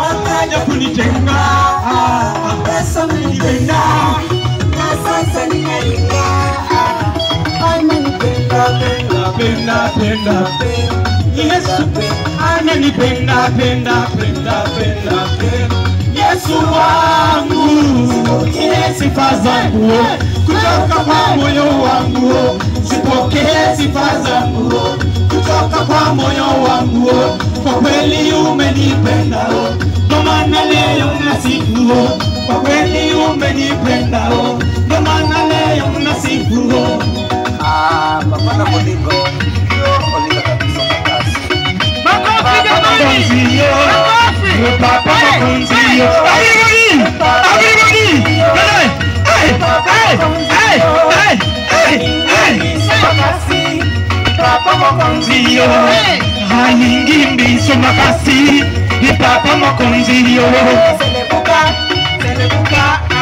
akaja kunitenga. Yesu amenipenda na sasa ninaringa. Amenipenda, penda, penda, penda. Yesu amenipenda, penda, penda, penda, penda. Yesu wangu, zipokee sifa zangu kutoka kwa moyo wangu. Zipokee sifa zangu kutoka kwa moyo wangu. Kwa kweli umenipenda, ndio maana leo nasifu. Kwa kweli umenipenda, ndio maana leo nasifu. Papa na Bolingo, Bolingo kabisa makasi. Makofi jamani! Papa makonzio. Everybody! Makasi, Papa makonzio. Haingimbi so makasi, Papa makonzio. Selebuka, selebuka.